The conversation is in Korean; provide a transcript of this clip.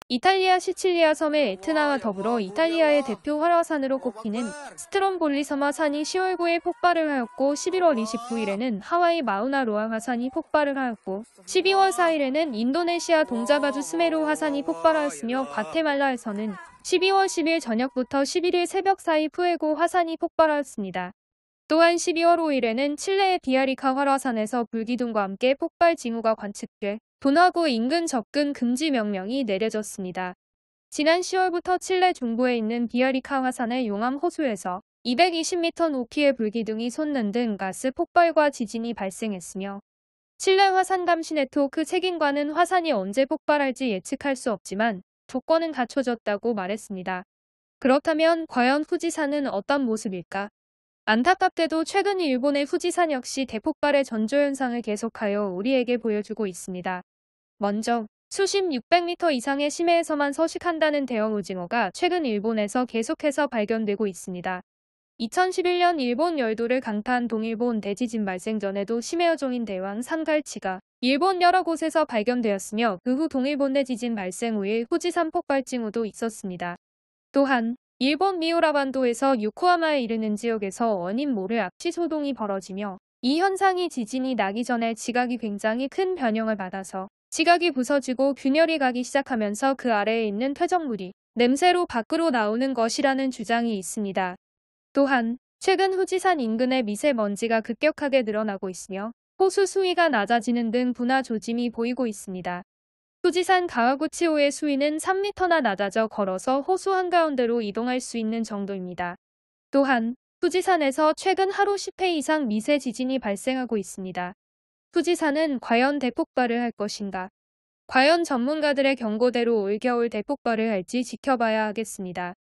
이탈리아 시칠리아 섬의 에트나와 더불어 이탈리아의 대표 활화산으로 꼽히는 스트롬볼리 섬화산이 10월 9일 폭발을 하였고 11월 29일에는 하와이 마우나로아 화산이 폭발을 하였고 12월 4일에는 인도네시아 동자바주 스메루 화산이 폭발하였으며 과테말라에서는 12월 10일 저녁부터 11일 새벽 사이 푸에고 화산이 폭발하였습니다. 또한 12월 5일에는 칠레의 비아리카 활화산에서 불기둥과 함께 폭발 징후가 관측돼 분화구 인근 접근 금지 명령이 내려졌습니다. 지난 10월부터 칠레 중부에 있는 비아리카 화산의 용암 호수에서 220m 높이의 불기둥이 솟는 등 가스 폭발과 지진이 발생했으며 칠레 화산 감시 네트워크 책임관은 화산이 언제 폭발할지 예측할 수 없지만 조건은 갖춰졌다고 말했습니다. 그렇다면 과연 후지산은 어떤 모습일까? 안타깝게도 최근 일본의 후지산 역시 대폭발의 전조현상을 계속하여 우리에게 보여주고 있습니다. 먼저 수심 600m 이상의 심해에서만 서식한다는 대형 오징어가 최근 일본에서 계속해서 발견되고 있습니다. 2011년 일본 열도를 강타한 동일본 대지진 발생 전에도 심해어종인 대왕 산갈치가 일본 여러 곳에서 발견되었으며 그 후 동일본 대지진 발생 후에 후지산 폭발 징후도 있었습니다. 또한 일본 미우라반도에서 요코하마에 이르는 지역에서 원인 모를 압시 소동이 벌어지며 이 현상이 지진이 나기 전에 지각이 굉장히 큰 변형을 받아서 지각이 부서지고 균열이 가기 시작하면서 그 아래에 있는 퇴적물이 냄새로 밖으로 나오는 것이라는 주장이 있습니다. 또한 최근 후지산 인근의 미세먼지가 급격하게 늘어나고 있으며 호수 수위가 낮아지는 등 분화 조짐이 보이고 있습니다. 후지산 가와구치호의 수위는 3m나 낮아져 걸어서 호수 한가운데로 이동할 수 있는 정도입니다. 또한 후지산에서 최근 하루 10회 이상 미세 지진이 발생하고 있습니다. 후지산은 과연 대폭발을 할 것인가? 과연 전문가들의 경고대로 올겨울 대폭발을 할지 지켜봐야 하겠습니다.